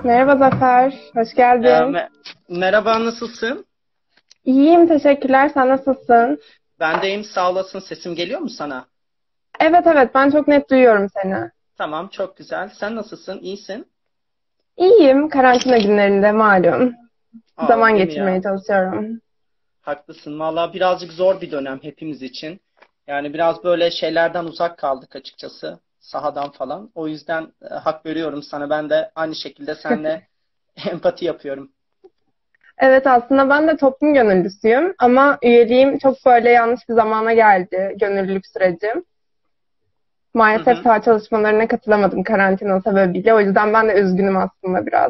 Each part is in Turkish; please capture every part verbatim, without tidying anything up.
Merhaba Zafer, hoş Ee, geldin. me- Merhaba, nasılsın? İyiyim, teşekkürler. Sen nasılsın? Ben deyim, sağ olasın. Sesim geliyor mu sana? Evet evet, ben çok net duyuyorum seni. Tamam, çok güzel. Sen nasılsın? İyisin? İyiyim, karantina günlerinde malum. Aa, Zaman değil mi geçirmeye ya? çalışıyorum. Haklısın. Valla birazcık zor bir dönem hepimiz için. Yani biraz böyle şeylerden uzak kaldık açıkçası. Sahadan falan. O yüzden e, hak veriyorum sana. Ben de aynı şekilde seninle empati yapıyorum. Evet, aslında ben de toplum gönüllüsüyüm ama üyeliğim çok böyle yanlış bir zamana geldi, gönüllülük sürecim. Hı Maalesef hı, saha çalışmalarına katılamadım karantina sebebiyle. O yüzden ben de üzgünüm aslında biraz.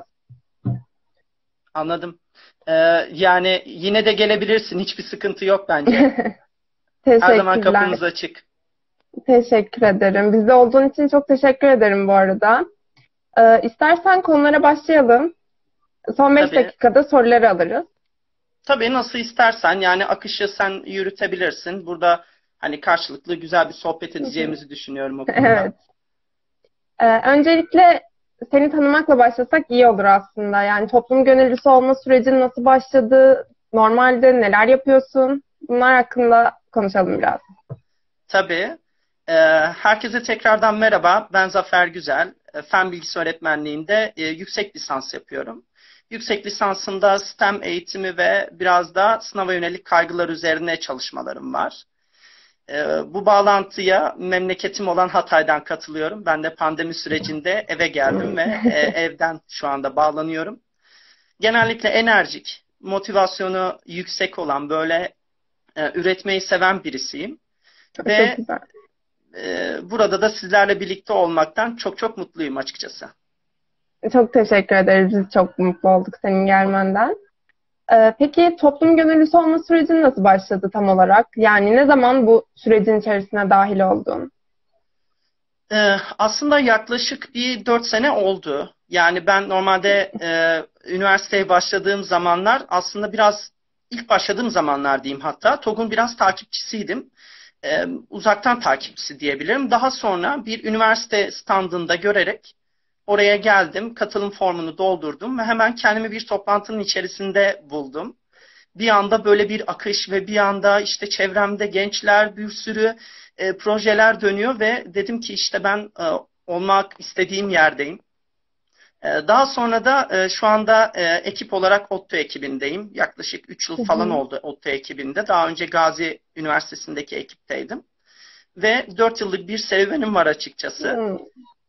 anladım. Ee, Yani yine de gelebilirsin. Hiçbir sıkıntı yok bence. Her zaman Teşekkürler. kapımız açık. Teşekkür ederim. Bizde olduğun için çok teşekkür ederim bu arada. Ee, istersen konulara başlayalım. Son beş Tabii. dakikada soruları alırız. Tabii nasıl istersen yani akışı sen yürütebilirsin. Burada hani karşılıklı güzel bir sohbet Hı hı. edeceğimizi düşünüyorum o Evet. konuda. Ee, öncelikle seni tanımakla başlasak iyi olur aslında. Yani toplum gönüllüsü olma sürecin nasıl başladı? Normalde neler yapıyorsun? Bunlar hakkında konuşalım biraz. Tabii. Ee, Herkese tekrardan merhaba. Ben Zafer Güzel. Ee, Fen Bilgisi Öğretmenliğinde e, yüksek lisans yapıyorum. Yüksek lisansında STEM eğitimi ve biraz da sınava yönelik kaygılar üzerine çalışmalarım var. Ee, bu bağlantıya memleketim olan Hatay'dan katılıyorum. Ben de pandemi sürecinde eve geldim ve e, evden şu anda bağlanıyorum. Genellikle enerjik, motivasyonu yüksek olan böyle e, üretmeyi seven birisiyim. Çok Ve güzel. e, burada da sizlerle birlikte olmaktan çok çok mutluyum açıkçası. Çok teşekkür ederiz. Biz çok mutlu olduk senin gelmenden. Ee, peki toplum gönüllüsü olma sürecin nasıl başladı tam olarak? Yani ne zaman bu sürecin içerisine dahil oldun? E, Aslında yaklaşık bir dört sene oldu. Yani ben normalde e, üniversiteye başladığım zamanlar aslında biraz ilk başladığım zamanlar diyeyim hatta TOG'un biraz takipçisiydim. E, uzaktan takipçisi diyebilirim. Daha sonra bir üniversite standında görerek oraya geldim, katılım formunu doldurdum ve hemen kendimi bir toplantının içerisinde buldum. Bir anda böyle bir akış ve bir anda işte çevremde gençler bir sürü e, projeler dönüyor ve dedim ki işte ben e, olmak istediğim yerdeyim. E, daha sonra da e, şu anda e, ekip olarak ODTÜ ekibindeyim. Yaklaşık üç yıl Hı falan hı. oldu ODTÜ ekibinde. Daha önce Gazi Üniversitesi'ndeki ekipteydim. Ve dört yıllık bir serüvenim var açıkçası. Hmm.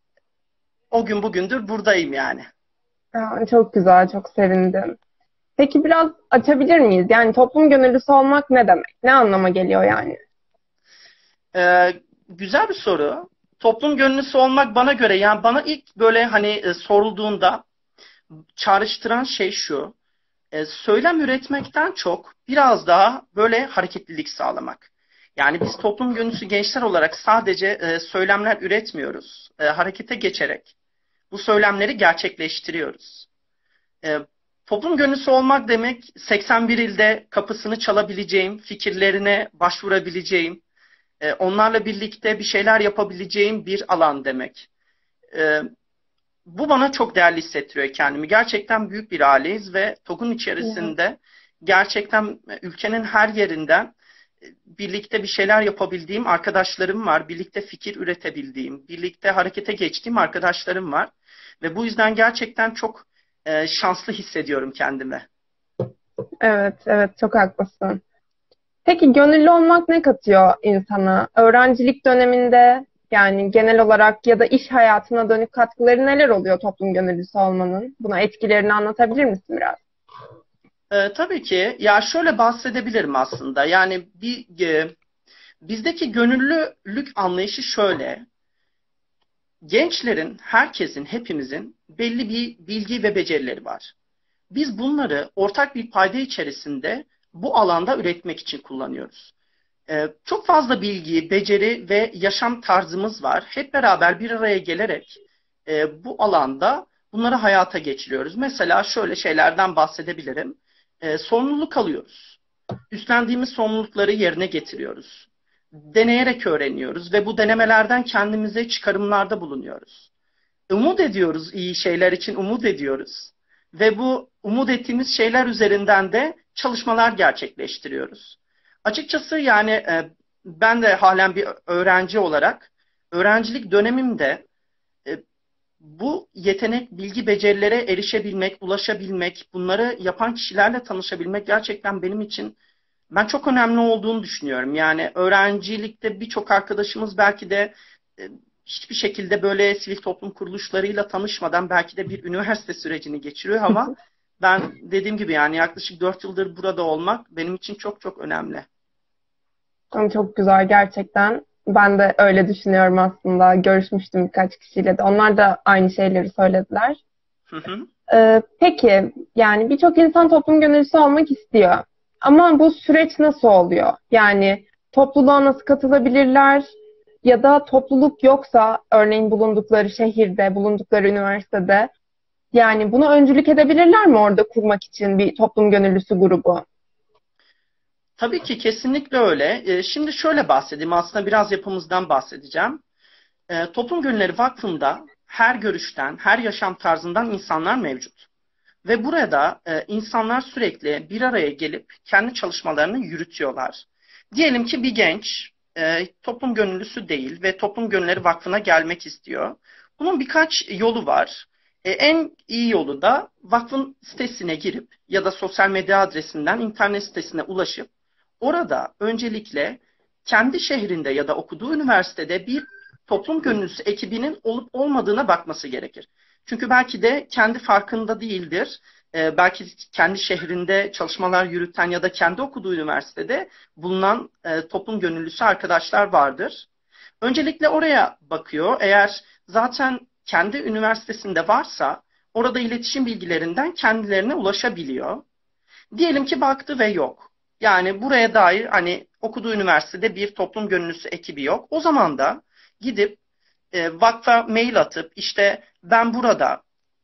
O gün bugündür buradayım yani. Aa, çok güzel, çok sevindim. Peki biraz açabilir miyiz? Yani toplum gönüllüsü olmak ne demek? Ne anlama geliyor yani? Ee, Güzel bir soru. Toplum gönüllüsü olmak bana göre yani bana ilk böyle hani e, sorulduğunda çağrıştıran şey şu. E, söylem üretmekten çok biraz daha böyle hareketlilik sağlamak. Yani biz toplum gönüllüsü gençler olarak sadece e, söylemler üretmiyoruz. E, harekete geçerek bu söylemleri gerçekleştiriyoruz. E, Toplum gönüllüsü olmak demek seksen bir ilde kapısını çalabileceğim, fikirlerine başvurabileceğim, e, onlarla birlikte bir şeyler yapabileceğim bir alan demek. E, Bu bana çok değerli hissettiriyor kendimi. Gerçekten büyük bir aileyiz ve TOG'un Evet. içerisinde gerçekten ülkenin her yerinden e, birlikte bir şeyler yapabildiğim arkadaşlarım var. Birlikte fikir üretebildiğim, birlikte harekete geçtiğim arkadaşlarım var. Ve bu yüzden gerçekten çok e, şanslı hissediyorum kendimi. Evet, evet çok haklısın. Peki gönüllü olmak ne katıyor insana? Öğrencilik döneminde yani genel olarak ya da iş hayatına dönük katkıları neler oluyor toplum gönüllüsü olmanın? Buna etkilerini anlatabilir misin biraz? E, tabii ki. Ya şöyle bahsedebilirim aslında. Yani bir e, bizdeki gönüllülük anlayışı şöyle. Gençlerin, herkesin, hepimizin belli bir bilgi ve becerileri var. Biz bunları ortak bir payda içerisinde bu alanda üretmek için kullanıyoruz. Ee, çok fazla bilgi, beceri ve yaşam tarzımız var. Hep beraber bir araya gelerek e, bu alanda bunları hayata geçiriyoruz. Mesela şöyle şeylerden bahsedebilirim. Ee, sorumluluk alıyoruz. Üstlendiğimiz sorumlulukları yerine getiriyoruz. Deneyerek öğreniyoruz ve bu denemelerden kendimize çıkarımlarda bulunuyoruz. umut ediyoruz, iyi şeyler için umut ediyoruz. Ve bu umut ettiğimiz şeyler üzerinden de çalışmalar gerçekleştiriyoruz. Açıkçası yani e, ben de halen bir öğrenci olarak öğrencilik dönemimde e, bu yetenek, bilgi, becerilere erişebilmek, ulaşabilmek, bunları yapan kişilerle tanışabilmek gerçekten benim için ben çok önemli olduğunu düşünüyorum. Yani öğrencilikte birçok arkadaşımız belki de e, hiçbir şekilde böyle sivil toplum kuruluşlarıyla tanışmadan belki de bir üniversite sürecini geçiriyor ama ben dediğim gibi yani yaklaşık dört yıldır burada olmak benim için çok çok önemli. Ama çok güzel gerçekten. Ben de öyle düşünüyorum aslında. Görüşmüştüm birkaç kişiyle de. Onlar da aynı şeyleri söylediler. Hı hı. Ee, peki yani birçok insan toplum gönüllüsü olmak istiyor. Ama bu süreç nasıl oluyor? Yani topluluğa nasıl katılabilirler? Ya da topluluk yoksa örneğin bulundukları şehirde, bulundukları üniversitede yani bunu öncülük edebilirler mi orada kurmak için bir toplum gönüllüsü grubu? Tabii ki kesinlikle öyle. E, şimdi şöyle bahsedeyim. Aslında biraz yapımızdan bahsedeceğim. E, Toplum Gönülleri Vakfı'nda her görüşten, her yaşam tarzından insanlar mevcut. Ve burada e, insanlar sürekli bir araya gelip kendi çalışmalarını yürütüyorlar. Diyelim ki bir genç e, toplum gönüllüsü değil ve Toplum Gönülleri Vakfı'na gelmek istiyor. Bunun birkaç yolu var. E, en iyi yolu da vakfın sitesine girip ya da sosyal medya adresinden internet sitesine ulaşıp orada öncelikle kendi şehrinde ya da okuduğu üniversitede bir toplum gönüllüsü ekibinin olup olmadığına bakması gerekir. Çünkü belki de kendi farkında değildir. Ee, belki kendi şehrinde çalışmalar yürüten ya da kendi okuduğu üniversitede bulunan e, toplum gönüllüsü arkadaşlar vardır. Öncelikle oraya bakıyor. Eğer zaten kendi üniversitesinde varsa orada iletişim bilgilerinden kendilerine ulaşabiliyor. Diyelim ki baktı ve yok. Yani buraya dair hani okuduğu üniversitede bir toplum gönüllüsü ekibi yok. O zaman da gidip e, vakfa mail atıp işte ben burada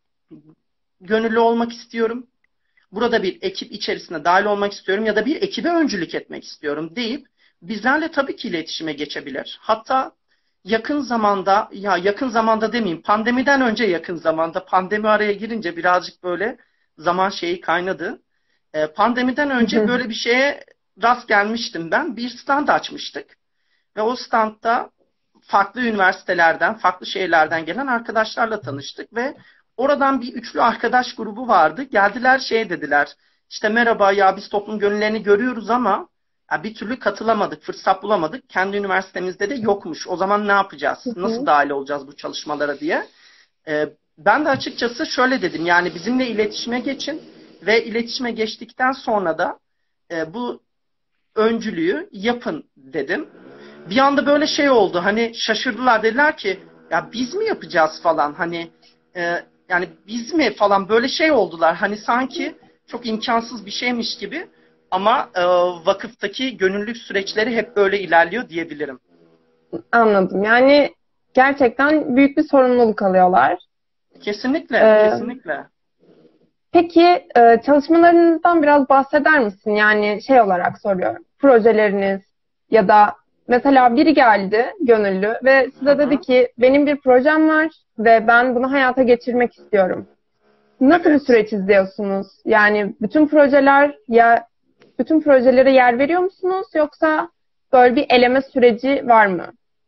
gönüllü olmak istiyorum. Burada bir ekip içerisine dahil olmak istiyorum ya da bir ekibe öncülük etmek istiyorum deyip bizlerle tabii ki iletişime geçebilir. Hatta yakın zamanda, ya yakın zamanda demeyeyim, pandemiden önce yakın zamanda, pandemi araya girince birazcık böyle zaman şeyi kaynadı. Ee, pandemiden önce böyle bir şeye rast gelmiştim ben. Bir stand açmıştık ve o standta farklı üniversitelerden, farklı şehirlerden gelen arkadaşlarla tanıştık ve oradan bir üçlü arkadaş grubu vardı. Geldiler şey dediler. İşte merhaba ya biz toplum gönüllerini görüyoruz ama ya bir türlü katılamadık, fırsat bulamadık. Kendi üniversitemizde de yokmuş. O zaman ne yapacağız? Nasıl dahil olacağız bu çalışmalara diye. Ee, ben de açıkçası şöyle dedim. Yani bizimle iletişime geçin ve iletişime geçtikten sonra da e, bu öncülüğü yapın dedim. Bir anda böyle şey oldu. Hani şaşırdılar, dediler ki ya biz mi yapacağız falan, hani e, yani biz mi falan, böyle şey oldular. Hani sanki çok imkansız bir şeymiş gibi ama e, vakıftaki gönüllülük süreçleri hep böyle ilerliyor diyebilirim. Anladım. Yani gerçekten büyük bir sorumluluk alıyorlar. Kesinlikle, Ee, kesinlikle. peki e, çalışmalarınızdan biraz bahseder misin? Yani şey olarak soruyorum. Projeleriniz ya da mesela biri geldi gönüllü ve Hı size dedi hı. ki benim bir projem var ve ben bunu hayata geçirmek istiyorum. Nasıl bir Evet. süreç izliyorsunuz? Yani bütün projeler ya bütün projelere yer veriyor musunuz yoksa böyle bir eleme süreci var mı?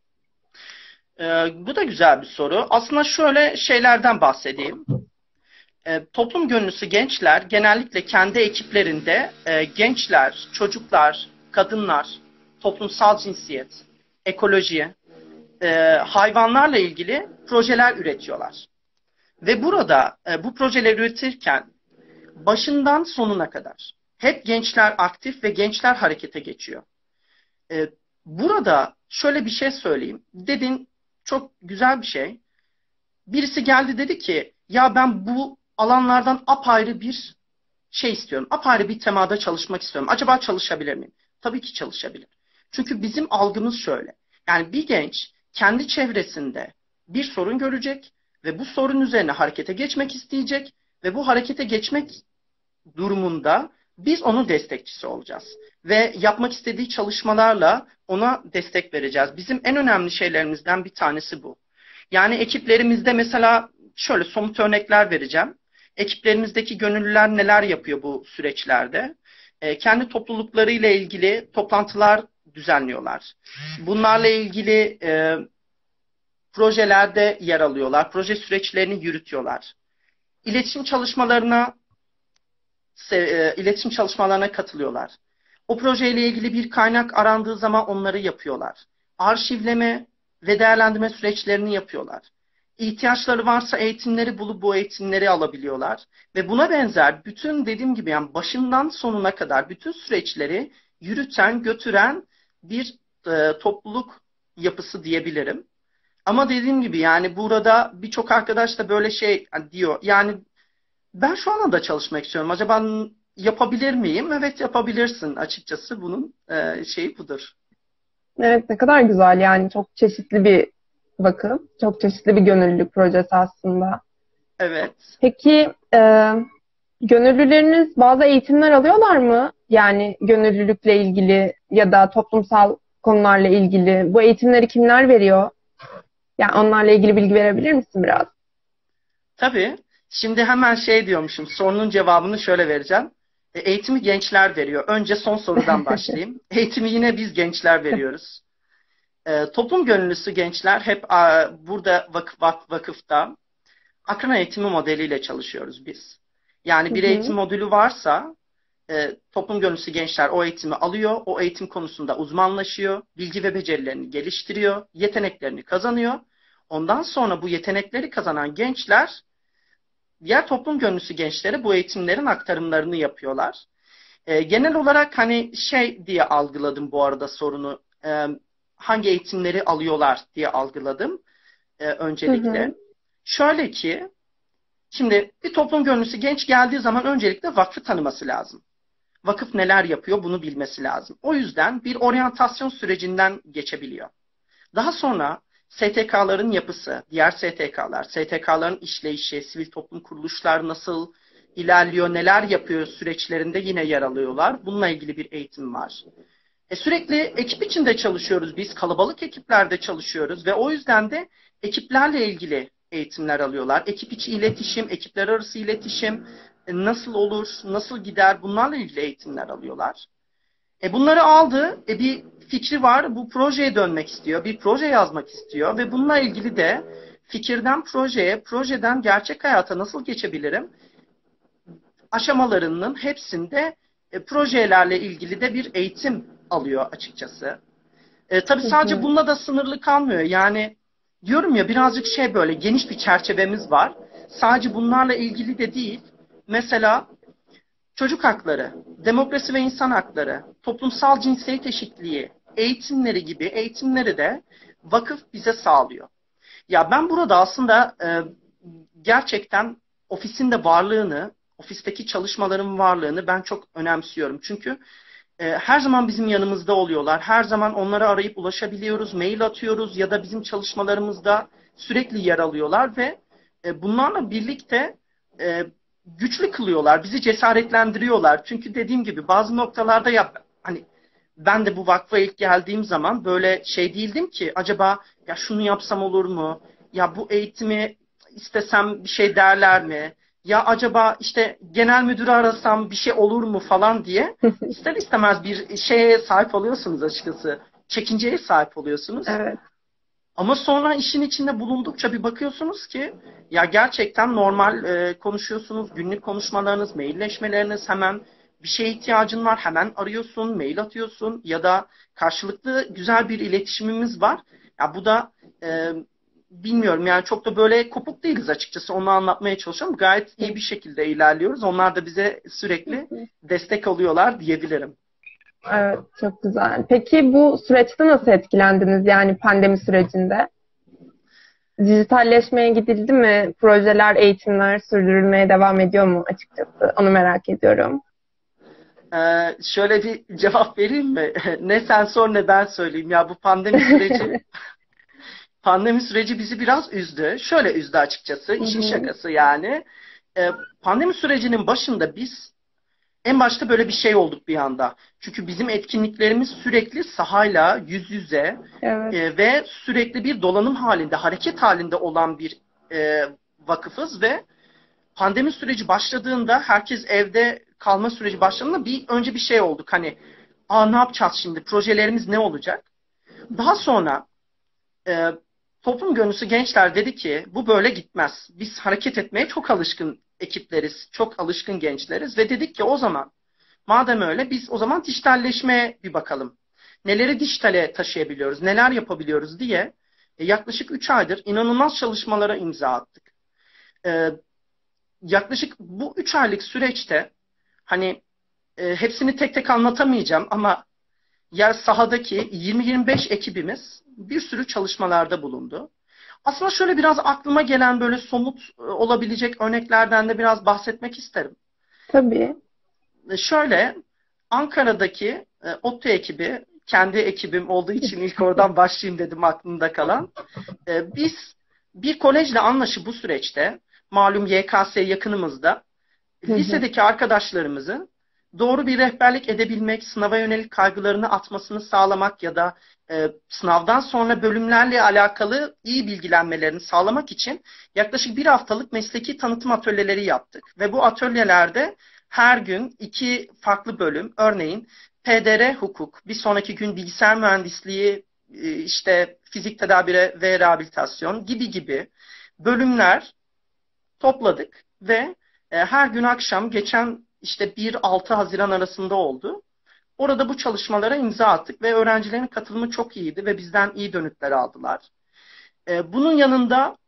E, bu da güzel bir soru. Aslında şöyle şeylerden bahsedeyim. E, toplum gönüllüsü gençler genellikle kendi ekiplerinde e, gençler, çocuklar, kadınlar, toplumsal cinsiyet, ekoloji, e, hayvanlarla ilgili projeler üretiyorlar. Ve burada e, bu projeleri üretirken başından sonuna kadar hep gençler aktif ve gençler harekete geçiyor. E, burada şöyle bir şey söyleyeyim. Dedin, çok güzel bir şey. Birisi geldi dedi ki ya ben bu alanlardan apayrı bir şey istiyorum. Apayrı bir temada çalışmak istiyorum. Acaba çalışabilir miyim? Tabii ki çalışabilir. Çünkü bizim algımız şöyle. Yani bir genç kendi çevresinde bir sorun görecek ve bu sorun üzerine harekete geçmek isteyecek ve bu harekete geçmek durumunda biz onun destekçisi olacağız. Ve yapmak istediği çalışmalarla ona destek vereceğiz. Bizim en önemli şeylerimizden bir tanesi bu. Yani ekiplerimizde mesela şöyle somut örnekler vereceğim. Ekiplerimizdeki gönüllüler neler yapıyor bu süreçlerde? E, kendi topluluklarıyla ilgili toplantılar düzenliyorlar. Bunlarla ilgili e, projelerde yer alıyorlar. Proje süreçlerini yürütüyorlar. İletişim çalışmalarına e, iletişim çalışmalarına katılıyorlar. O projeyle ilgili bir kaynak arandığı zaman onları yapıyorlar. Arşivleme ve değerlendirme süreçlerini yapıyorlar. İhtiyaçları varsa eğitimleri bulup bu eğitimleri alabiliyorlar. Ve buna benzer bütün dediğim gibi yani başından sonuna kadar bütün süreçleri yürüten, götüren bir e, topluluk yapısı diyebilirim. Ama dediğim gibi yani burada birçok arkadaş da böyle şey diyor. Yani ben şu anda da çalışmak istiyorum. Acaba yapabilir miyim? Evet yapabilirsin açıkçası. Bunun e, şeyi budur. Evet, ne kadar güzel yani, çok çeşitli bir vakıf, çok çeşitli bir gönüllülük projesi aslında. Evet. Peki e, gönüllüleriniz bazı eğitimler alıyorlar mı? Yani gönüllülükle ilgili ya da toplumsal konularla ilgili bu eğitimleri kimler veriyor? Yani onlarla ilgili bilgi verebilir misin biraz? Tabii. Şimdi hemen şey diyormuşum. Sorunun cevabını şöyle vereceğim. E, eğitimi gençler veriyor. Önce son sorudan başlayayım. Eğitimi yine biz gençler veriyoruz. E, toplum gönüllüsü gençler hep a, burada vakıf, vak- vakıfta akran eğitimi modeliyle çalışıyoruz biz. Yani Hı bir eğitim hı. modülü varsa e, toplum gönüllüsü gençler o eğitimi alıyor, o eğitim konusunda uzmanlaşıyor, bilgi ve becerilerini geliştiriyor, yeteneklerini kazanıyor. Ondan sonra bu yetenekleri kazanan gençler, diğer toplum gönüllüsü gençlere bu eğitimlerin aktarımlarını yapıyorlar. E, genel olarak hani şey diye algıladım bu arada sorunu, e, hangi eğitimleri alıyorlar diye algıladım e, Hı öncelikle. hı. Şöyle ki, şimdi bir toplum gönüllüsü genç geldiği zaman öncelikle vakfı tanıması lazım. Vakıf neler yapıyor bunu bilmesi lazım. O yüzden bir oryantasyon sürecinden geçebiliyor. Daha sonra S T K'ların yapısı, diğer S T K'lar, S T K'ların işleyişi, sivil toplum kuruluşlar nasıl ilerliyor, neler yapıyor süreçlerinde yine yer alıyorlar. Bununla ilgili bir eğitim var. E sürekli ekip içinde çalışıyoruz biz, kalabalık ekiplerde çalışıyoruz ve o yüzden de ekiplerle ilgili eğitimler alıyorlar. Ekip içi iletişim, ekipler arası iletişim e, nasıl olur, nasıl gider bunlarla ilgili eğitimler alıyorlar. E bunları aldı, e bir fikri var, bu projeye dönmek istiyor, bir proje yazmak istiyor ve bununla ilgili de fikirden projeye, projeden gerçek hayata nasıl geçebilirim aşamalarının hepsinde e, projelerle ilgili de bir eğitim alıyor açıkçası. E, tabii Hı sadece hı. bununla da sınırlı kalmıyor. Yani diyorum ya birazcık şey böyle geniş bir çerçevemiz var. Sadece bunlarla ilgili de değil. Mesela çocuk hakları, demokrasi ve insan hakları, toplumsal cinsiyet eşitliği, eğitimleri gibi eğitimleri de vakıf bize sağlıyor. Ya ben burada aslında e, gerçekten ofisin de varlığını, ofisteki çalışmaların varlığını ben çok önemsiyorum. Çünkü e, her zaman bizim yanımızda oluyorlar. Her zaman onları arayıp ulaşabiliyoruz, mail atıyoruz ya da bizim çalışmalarımızda sürekli yer alıyorlar ve e, bunlarla birlikte e, güçlü kılıyorlar, bizi cesaretlendiriyorlar. Çünkü dediğim gibi bazı noktalarda ya hani ben de bu vakfa ilk geldiğim zaman böyle şey değildim ki acaba ya şunu yapsam olur mu? Ya bu eğitimi istesem bir şey derler mi? Ya acaba işte genel müdürü arasam bir şey olur mu falan diye ister istemez bir şeye sahip oluyorsunuz açıkçası. Çekinceye sahip oluyorsunuz. Evet. Ama sonra işin içinde bulundukça bir bakıyorsunuz ki ya gerçekten normal e, konuşuyorsunuz. Günlük konuşmalarınız, mailleşmeleriniz hemen bir şeye ihtiyacın var. Hemen arıyorsun, mail atıyorsun ya da karşılıklı güzel bir iletişimimiz var. Ya bu da e, bilmiyorum yani çok da böyle kopuk değiliz açıkçası. Onu anlatmaya çalışıyorum. Gayet iyi bir şekilde ilerliyoruz. Onlar da bize sürekli destek oluyorlar diyebilirim. Evet, çok güzel. Peki bu süreçte nasıl etkilendiniz, yani pandemi sürecinde? Dijitalleşmeye gidildi mi? Projeler, eğitimler sürdürülmeye devam ediyor mu açıkçası? Onu merak ediyorum. Ee, şöyle bir cevap vereyim mi? Ne sen sor ne ben söyleyeyim. Ya bu pandemi süreci pandemi süreci bizi biraz üzdü. Şöyle üzdü açıkçası. Hı İşin hı. şakası yani. Ee, pandemi sürecinin başında biz en başta böyle bir şey olduk bir anda. Çünkü bizim etkinliklerimiz sürekli sahayla yüz yüze Evet. e, ve sürekli bir dolanım halinde, hareket halinde olan bir e, vakıfız ve pandemi süreci başladığında, herkes evde kalma süreci başladığında bir önce bir şey olduk. Hani, aa ne yapacağız şimdi? Projelerimiz ne olacak? Daha sonra e, toplum gönüllüsü gençler dedi ki bu böyle gitmez. Biz hareket etmeye çok alışkın ekipleriz, çok alışkın gençleriz ve dedik ki o zaman madem öyle biz o zaman dijitalleşmeye bir bakalım. Neleri dijitale taşıyabiliyoruz, neler yapabiliyoruz diye e, yaklaşık üç aydır inanılmaz çalışmalara imza attık. E, yaklaşık bu üç aylık süreçte hani e, hepsini tek tek anlatamayacağım ama yer sahadaki yirmi yirmi beş ekibimiz bir sürü çalışmalarda bulundu. Aslında şöyle biraz aklıma gelen böyle somut e, olabilecek örneklerden de biraz bahsetmek isterim. Tabii. E, şöyle Ankara'daki e, ODTÜ ekibi, kendi ekibim olduğu için ilk oradan başlayayım dedim aklımda kalan. E, biz bir kolejle anlaşıp bu süreçte malum Y K S yakınımızda Hı hı. lisedeki arkadaşlarımızın doğru bir rehberlik edebilmek, sınava yönelik kaygılarını atmasını sağlamak ya da e, sınavdan sonra bölümlerle alakalı iyi bilgilenmelerini sağlamak için yaklaşık bir haftalık mesleki tanıtım atölyeleri yaptık. Ve bu atölyelerde her gün iki farklı bölüm, örneğin P D R hukuk, bir sonraki gün bilgisayar mühendisliği, e, işte fizik tedavi ve rehabilitasyon gibi gibi bölümler topladık ve e, her gün akşam geçen işte bir altı Haziran arasında oldu. Orada bu çalışmalara imza attık ve öğrencilerin katılımı çok iyiydi ve bizden iyi dönütler aldılar. E, bunun yanında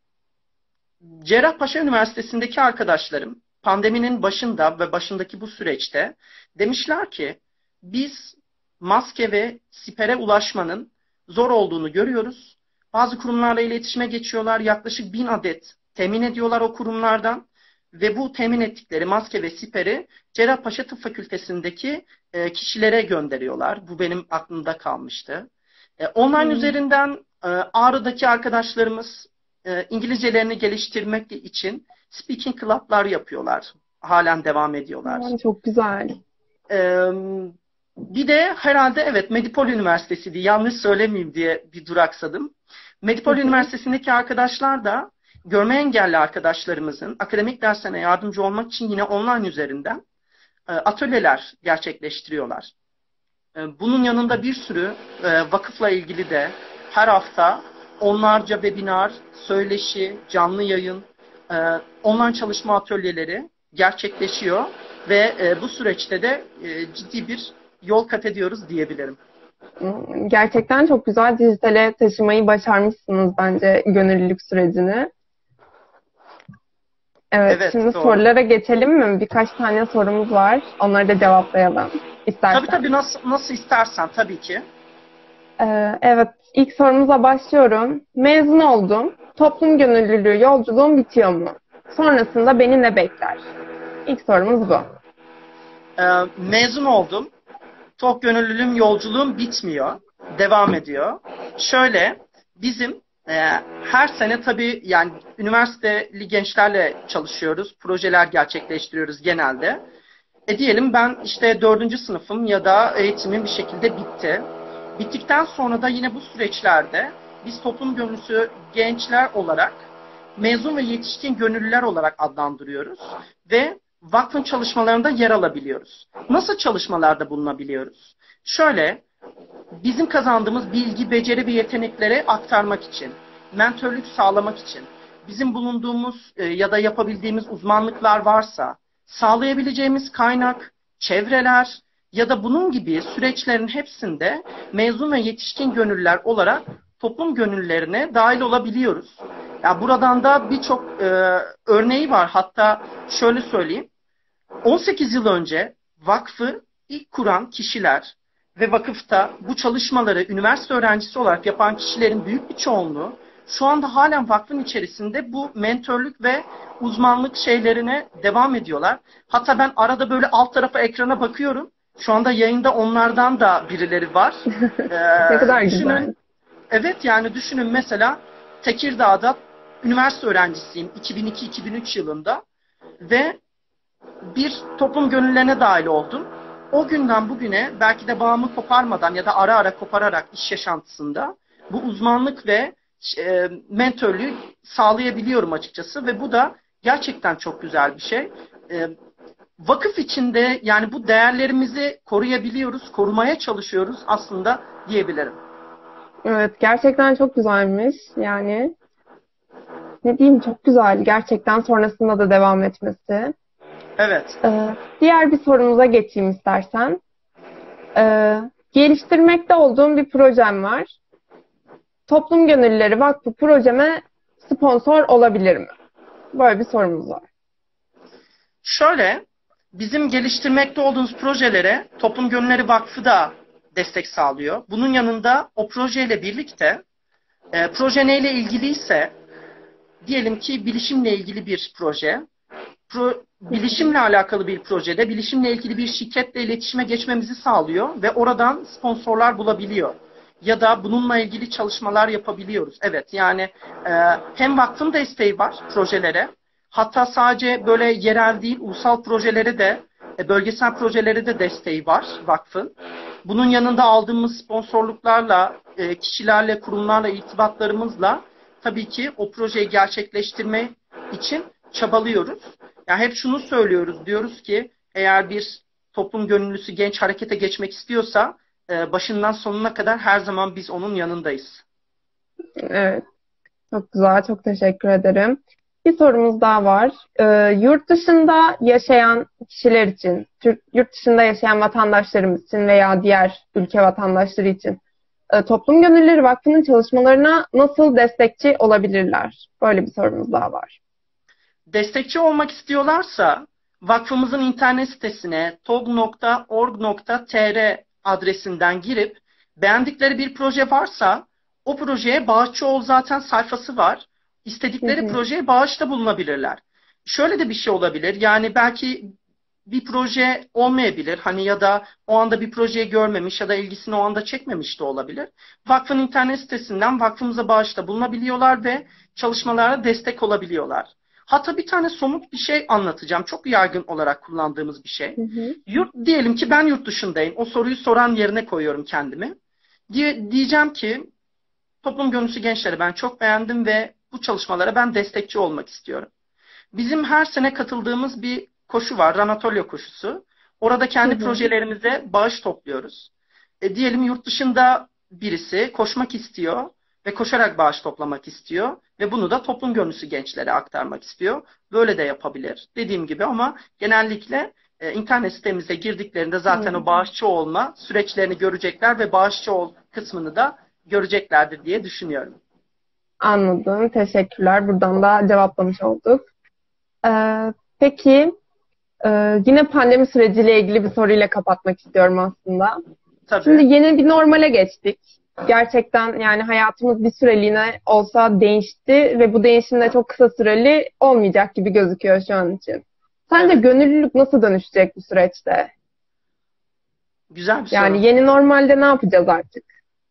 Cerrahpaşa Üniversitesi'ndeki arkadaşlarım pandeminin başında ve başındaki bu süreçte demişler ki biz maske ve sipere ulaşmanın zor olduğunu görüyoruz. Bazı kurumlarla iletişime geçiyorlar. Yaklaşık bin adet temin ediyorlar o kurumlardan ve bu temin ettikleri maske ve siperi Cerrahpaşa Tıp Fakültesi'ndeki e, kişilere gönderiyorlar. Bu benim aklımda kalmıştı. E, online Hmm. üzerinden e, Ağrı'daki arkadaşlarımız e, İngilizcelerini geliştirmek için speaking club'lar yapıyorlar. Halen devam ediyorlar. Aa, çok güzel. E, bir de herhalde evet Medipol Üniversitesi'ydi. Yanlış söylemeyeyim diye bir duraksadım. Hı Medipol hı. Üniversitesi'ndeki arkadaşlar da görme engelli arkadaşlarımızın akademik derslerine yardımcı olmak için yine online üzerinden e, atölyeler gerçekleştiriyorlar. E, bunun yanında bir sürü e, vakıfla ilgili de her hafta onlarca webinar, söyleşi, canlı yayın, e, online çalışma atölyeleri gerçekleşiyor ve e, bu süreçte de e, ciddi bir yol kat ediyoruz diyebilirim. Hmm, gerçekten çok güzel dijitale taşımayı başarmışsınız bence gönüllülük sürecini. Evet, Evet, şimdi doğru. sorulara geçelim mi? Birkaç tane sorumuz var. Onları da cevaplayalım Tabii istersen. tabii nasıl nasıl istersen tabii ki. Ee, evet, ilk sorumuza başlıyorum. Mezun oldum. Toplum gönüllülüğü yolculuğum bitiyor mu? Sonrasında beni ne bekler? İlk sorumuz bu. E, mezun oldum. Tok gönüllülüğüm, yolculuğum bitmiyor. Devam ediyor. Şöyle, bizim e, her sene tabii yani üniversiteli gençlerle çalışıyoruz. Projeler gerçekleştiriyoruz genelde. E diyelim ben işte dördüncü sınıfım ya da eğitimim bir şekilde bitti. Bittikten sonra da yine bu süreçlerde biz toplum gönüllüsü gençler olarak mezun ve yetişkin gönüllüler olarak adlandırıyoruz ve vakfın çalışmalarında yer alabiliyoruz. Nasıl çalışmalarda bulunabiliyoruz? Şöyle, bizim kazandığımız bilgi, beceri ve yetenekleri aktarmak için, mentörlük sağlamak için, bizim bulunduğumuz e, ya da yapabildiğimiz uzmanlıklar varsa, sağlayabileceğimiz kaynak, çevreler ya da bunun gibi süreçlerin hepsinde mezun ve yetişkin gönüllüler olarak toplum gönüllülerine dahil olabiliyoruz. Ya buradan da birçok e, örneği var. Hatta şöyle söyleyeyim. on sekiz yıl önce vakfı ilk kuran kişiler ve vakıfta bu çalışmaları üniversite öğrencisi olarak yapan kişilerin büyük bir çoğunluğu şu anda halen vakfın içerisinde bu mentörlük ve uzmanlık şeylerine devam ediyorlar. Hatta ben arada böyle alt tarafa ekrana bakıyorum. Şu anda yayında onlardan da birileri var. Ne kadar Ee, güzel. düşünün, evet yani düşünün mesela Tekirdağ'da üniversite öğrencisiyim iki bin iki-iki bin üç yılında ve bir toplum gönüllerine dahil oldum. O günden bugüne belki de bağımı koparmadan ya da ara ara kopararak iş yaşantısında bu uzmanlık ve e, mentörlüğü sağlayabiliyorum açıkçası ve bu da gerçekten çok güzel bir şey. E, vakıf içinde yani bu değerlerimizi koruyabiliyoruz, korumaya çalışıyoruz aslında diyebilirim. Evet, gerçekten çok güzelmiş. Yani ne diyeyim, çok güzel. Gerçekten sonrasında da devam etmesi. Evet. Ee, diğer bir sorumuza geçeyim istersen. Ee, geliştirmekte olduğum bir projem var. Toplum Gönüllüleri Vakfı projeme sponsor olabilir mi? Böyle bir sorumuz var. Şöyle, bizim geliştirmekte olduğumuz projelere Toplum Gönülleri Vakfı da destek sağlıyor. Bunun yanında o projeyle birlikte e, proje neyle ilgiliyse diyelim ki bilişimle ilgili bir proje. Pro, bilişimle alakalı bir projede bilişimle ilgili bir şirketle iletişime geçmemizi sağlıyor ve oradan sponsorlar bulabiliyor. Ya da bununla ilgili çalışmalar yapabiliyoruz. Evet yani e, hem vakfın desteği var projelere, hatta sadece böyle yerel değil ulusal projelere de e, bölgesel projelere de desteği var vakfın. Bunun yanında aldığımız sponsorluklarla, e, kişilerle, kurumlarla, irtibatlarımızla tabii ki o projeyi gerçekleştirme için çabalıyoruz. Yani hep şunu söylüyoruz, diyoruz ki eğer bir toplum gönüllüsü genç harekete geçmek istiyorsa e, başından sonuna kadar her zaman biz onun yanındayız. Evet, çok güzel. Çok teşekkür ederim. Bir sorumuz daha var. Ee, yurt dışında yaşayan kişiler için, Türk, yurt dışında yaşayan vatandaşlarımız için veya diğer ülke vatandaşları için e, Toplum Gönüllüleri Vakfı'nın çalışmalarına nasıl destekçi olabilirler? Böyle bir sorumuz daha var. Destekçi olmak istiyorlarsa vakfımızın internet sitesine tog nokta org nokta tr adresinden girip beğendikleri bir proje varsa o projeye bağışçı ol zaten sayfası var. Hı İstedikleri hı. projeye bağışta bulunabilirler. Şöyle de bir şey olabilir. Yani belki bir proje olmayabilir. Hani ya da o anda bir projeyi görmemiş ya da ilgisini o anda çekmemiş de olabilir. Vakfın internet sitesinden vakfımıza bağışta bulunabiliyorlar ve çalışmalara destek olabiliyorlar. Hatta bir tane somut bir şey anlatacağım. Çok yaygın olarak kullandığımız bir şey. Hı hı. Yurt, diyelim ki ben yurt dışındayım. O soruyu soran yerine koyuyorum kendimi. Diye, diyeceğim ki toplum gönüllüsü gençleri ben çok beğendim ve bu çalışmalara ben destekçi olmak istiyorum. Bizim her sene katıldığımız bir koşu var. Ranatolyo koşusu. Orada Hı kendi hı. projelerimize bağış topluyoruz. E, diyelim yurt dışında birisi koşmak istiyor ve koşarak bağış toplamak istiyor ve bunu da toplum gönüllüsü gençlere aktarmak istiyor. Böyle de yapabilir. Dediğim gibi ama genellikle e, internet sitemize girdiklerinde zaten Hı. o bağışçı olma süreçlerini görecekler ve bağışçı ol kısmını da göreceklerdir diye düşünüyorum. Anladım. Teşekkürler. Buradan da cevaplamış olduk. Ee, peki e, yine pandemi süreciyle ilgili bir soruyla kapatmak istiyorum aslında. Şimdi Tabii. yeni bir normale geçtik. Gerçekten yani hayatımız bir süreliğine olsa değişti ve bu değişim de çok kısa süreli olmayacak gibi gözüküyor şu an için. Sence Evet. gönüllülük nasıl dönüşecek bu süreçte? Güzel bir soru. Yani yeni normalde ne yapacağız artık?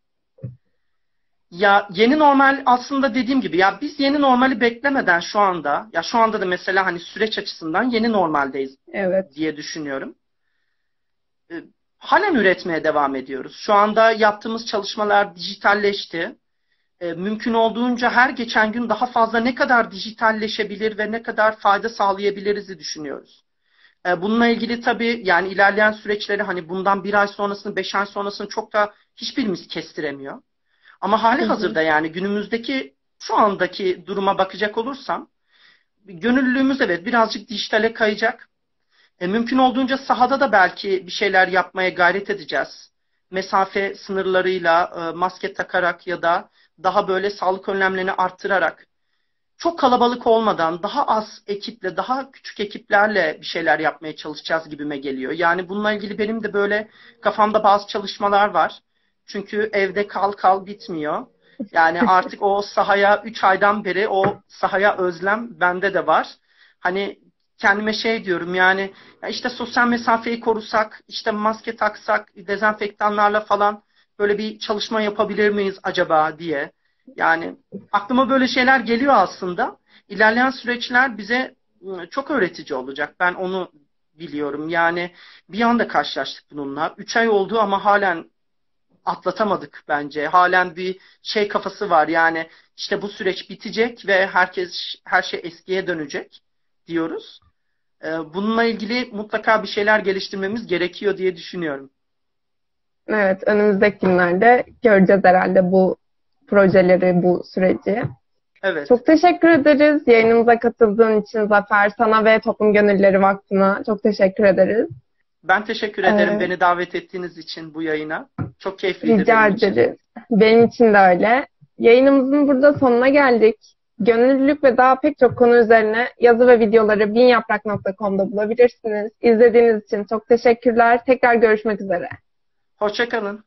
Ya yeni normal aslında dediğim gibi ya biz yeni normali beklemeden şu anda ya şu anda da mesela hani süreç açısından yeni normaldeyiz Evet. diye düşünüyorum. E, halen üretmeye devam ediyoruz. Şu anda yaptığımız çalışmalar dijitalleşti. E, mümkün olduğunca her geçen gün daha fazla ne kadar dijitalleşebilir ve ne kadar fayda sağlayabiliriz düşünüyoruz. E, bununla ilgili tabii yani ilerleyen süreçleri hani bundan bir ay sonrasını, beş ay sonrasını çok da hiçbirimiz kestiremiyor. Ama hali Hı hı. hazırda yani günümüzdeki şu andaki duruma bakacak olursam gönüllülüğümüz evet birazcık dijitale kayacak. E, mümkün olduğunca sahada da belki bir şeyler yapmaya gayret edeceğiz. Mesafe sınırlarıyla e, maske takarak ya da daha böyle sağlık önlemlerini arttırarak çok kalabalık olmadan daha az ekiple, daha küçük ekiplerle bir şeyler yapmaya çalışacağız gibime geliyor. Yani bununla ilgili benim de böyle kafamda bazı çalışmalar var. Çünkü evde kal kal bitmiyor. Yani artık o sahaya üç aydan beri o sahaya özlem bende de var. Hani kendime şey diyorum yani ya işte sosyal mesafeyi korusak, işte maske taksak, dezenfektanlarla falan böyle bir çalışma yapabilir miyiz acaba diye. Yani aklıma böyle şeyler geliyor aslında. İlerleyen süreçler bize çok öğretici olacak. Ben onu biliyorum. Yani bir anda karşılaştık bununla. Üç ay oldu ama halen atlatamadık bence. Halen bir şey kafası var. Yani işte bu süreç bitecek ve herkes her şey eskiye dönecek diyoruz. Ee, Bununla ilgili mutlaka bir şeyler geliştirmemiz gerekiyor diye düşünüyorum. Evet, önümüzdeki günlerde göreceğiz herhalde bu projeleri, bu süreci. Evet. Çok teşekkür ederiz yayınımıza katıldığın için Zafer. Sana ve Toplum Gönüllüleri Vakfı'na çok teşekkür ederiz. Ben teşekkür ederim Ee, beni davet ettiğiniz için bu yayına. Çok keyifliydi Rica benim için. ederiz. Benim için de öyle. Yayınımızın burada sonuna geldik. Gönüllülük ve daha pek çok konu üzerine yazı ve videoları bin yaprak nokta com'da bulabilirsiniz. İzlediğiniz için çok teşekkürler. Tekrar görüşmek üzere. Hoşça kalın.